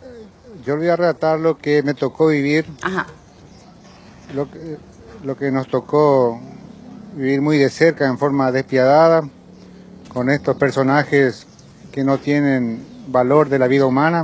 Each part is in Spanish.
Yo le voy a relatar lo que me tocó vivir, Ajá. lo que nos tocó vivir muy de cerca, en forma despiadada, con estos personajes que no tienen valor de la vida humana.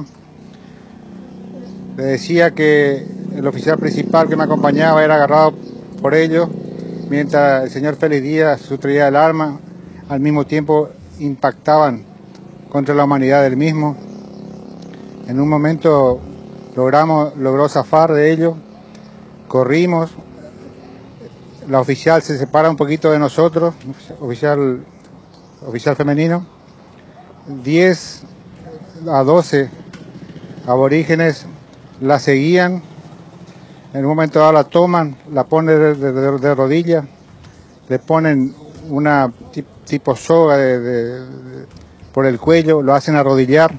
Le decía que el oficial principal que me acompañaba era agarrado por ellos, mientras el señor Félix Díaz sustraía el arma, al mismo tiempo impactaban contra la humanidad del mismo. En un momento logró zafar de ellos, corrimos, la oficial se separa un poquito de nosotros, oficial femenino, 10 a 12 aborígenes la seguían, en un momento dado la toman, la ponen de rodillas, le ponen una tipo soga por el cuello, lo hacen arrodillar,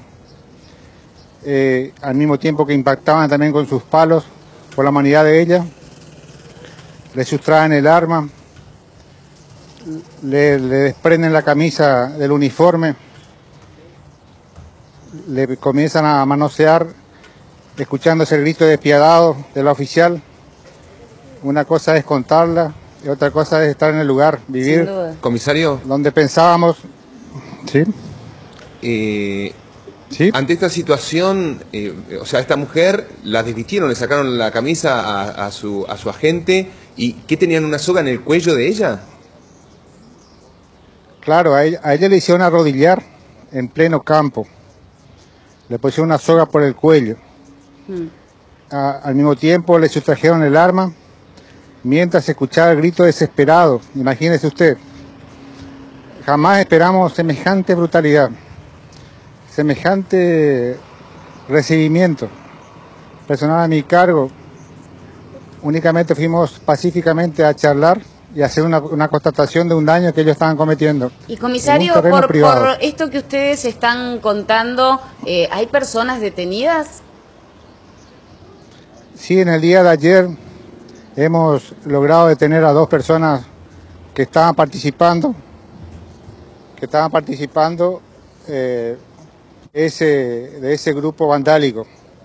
al mismo tiempo que impactaban también con sus palos por la humanidad de ella, le sustraen el arma, le desprenden la camisa del uniforme, le comienzan a manosear, escuchándose el grito despiadado de la oficial. Una cosa es contarla y otra cosa es estar en el lugar, vivir. Comisario, Donde pensábamos. ¿Sí? ¿Sí? Ante esta situación, o sea, esta mujer la desvistieron, le sacaron la camisa a su agente. ¿Y qué, tenían una soga en el cuello de ella? Claro, a ella le hicieron arrodillar en pleno campo. Le pusieron una soga por el cuello. Al mismo tiempo le sustrajeron el arma, mientras se escuchaba el grito desesperado. Imagínese usted. Jamás esperamos semejante brutalidad, semejante recibimiento. Personal a mi cargo, únicamente fuimos pacíficamente a charlar y hacer una constatación de un daño que ellos estaban cometiendo. Y comisario, por esto que ustedes están contando, ¿hay personas detenidas? Sí, en el día de ayer hemos logrado detener a 2 personas que estaban participando de ese grupo vandálico.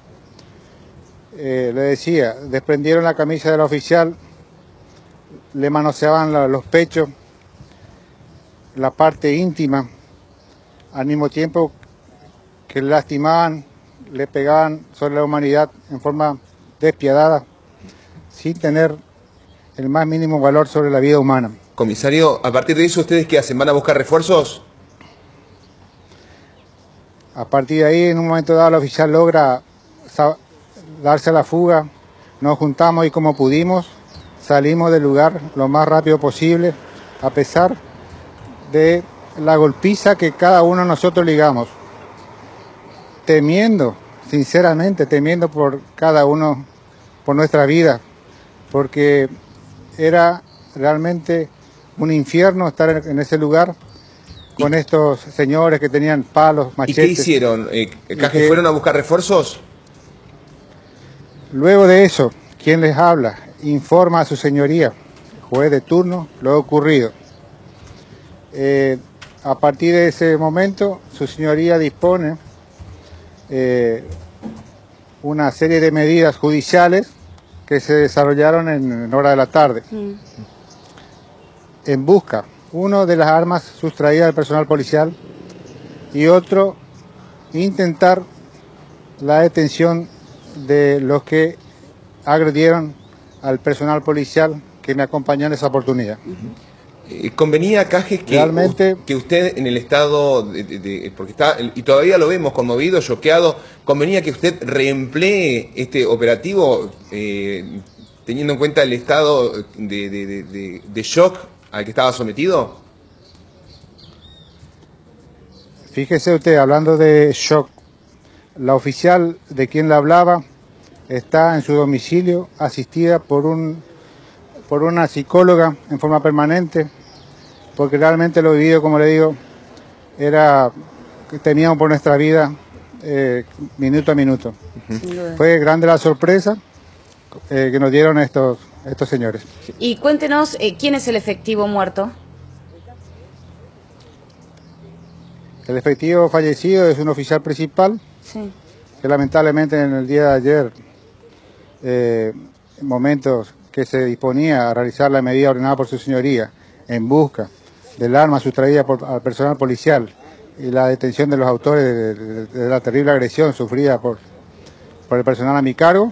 Le decía, desprendieron la camisa del oficial, le manoseaban los pechos, la parte íntima, al mismo tiempo que le lastimaban, le pegaban sobre la humanidad en forma despiadada, sin tener el más mínimo valor sobre la vida humana. Comisario, a partir de eso, ¿ustedes qué hacen? ¿Van a buscar refuerzos? A partir de ahí, en un momento dado, el oficial logra darse a la fuga. Nos juntamos y como pudimos, salimos del lugar lo más rápido posible, a pesar de la golpiza que cada uno de nosotros ligamos. Temiendo, sinceramente, temiendo por cada uno, por nuestra vida, porque era realmente un infierno estar en ese lugar con estos señores que tenían palos, machetes. ¿Y qué hicieron? ¿Fueron a buscar refuerzos? Luego de eso, ¿quién les habla? Informa a su señoría, juez de turno, lo ocurrido. A partir de ese momento, su señoría dispone una serie de medidas judiciales que se desarrollaron en hora de la tarde. En busca, uno de las armas sustraídas del personal policial y otro, intentar la detención de los que agredieron al personal policial que me acompañó en esa oportunidad. ¿Convenía, Cajes, que usted en el estado, porque está, y todavía lo vemos conmovido, choqueado, convenía que usted reemplee este operativo teniendo en cuenta el estado de shock al que estaba sometido? Fíjese usted, hablando de shock, la oficial de quien le hablaba está en su domicilio, asistida por una psicóloga en forma permanente, porque realmente lo vivido, como le digo, era que temíamos por nuestra vida minuto a minuto. Fue grande la sorpresa que nos dieron estos señores. Y cuéntenos, ¿quién es el efectivo muerto? El efectivo fallecido es un oficial principal, que lamentablemente en el día de ayer, en momentos que se disponía a realizar la medida ordenada por su señoría en busca del arma sustraída al personal policial y la detención de los autores de la terrible agresión sufrida por el personal a mi cargo,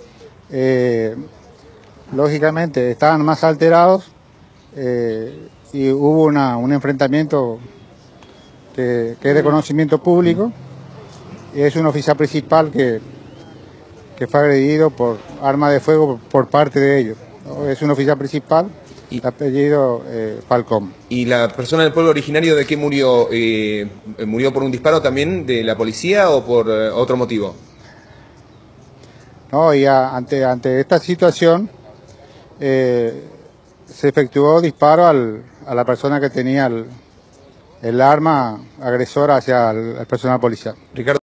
lógicamente estaban más alterados y hubo un enfrentamiento que es de conocimiento público, y es un oficial principal que fue agredido por arma de fuego por parte de ellos. Es un oficial principal, de apellido Falcón. ¿Y la persona del pueblo originario de qué murió? ¿Murió por un disparo también de la policía o por otro motivo? No, y ante esta situación se efectuó disparo a la persona que tenía el arma agresora hacia el personal policial. Ricardo.